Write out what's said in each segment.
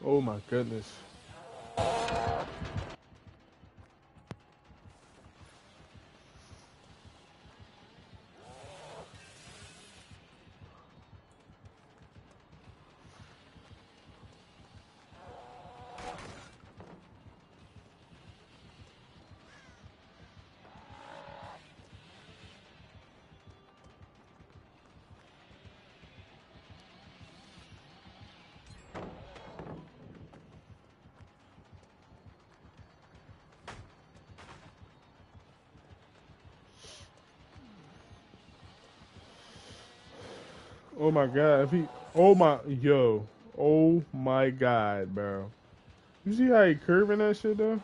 Oh my goodness. Oh my god. If he oh my yo. Oh my god, bro. You see how he curving that shit though?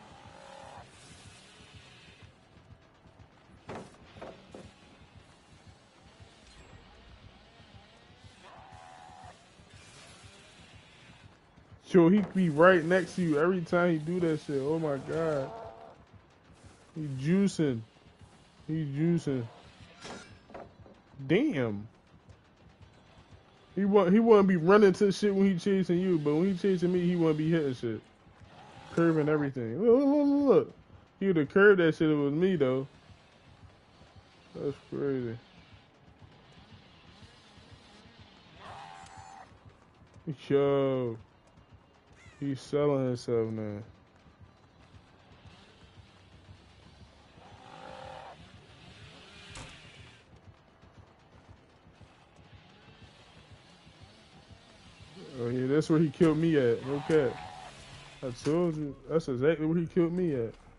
Yo, he be right next to you every time he do that shit. Oh my god. He juicing. He juicing. Damn. He wouldn't be running to shit when he chasing you, but when he chasing me, he wouldn't be hitting shit. Curving everything. Look, look, look, look. He would have curved that shit if it was me though. That's crazy. Yo. He's selling himself now. Oh yeah, that's where he killed me at. Okay. I told you. That's exactly where he killed me at.